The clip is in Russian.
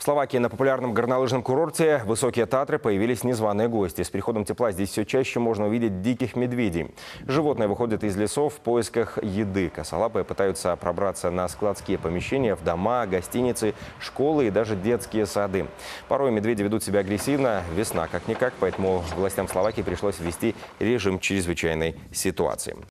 Словакии на популярном горнолыжном курорте Высокие Татры появились незваные гости. С приходом тепла здесь все чаще можно увидеть диких медведей. Животные выходят из лесов в поисках еды. Косолапые пытаются пробраться на складские помещения, в дома, гостиницы, школы и даже детские сады. Порой медведи ведут себя агрессивно. Весна как-никак, поэтому властям Словакии пришлось ввести режим чрезвычайной ситуации.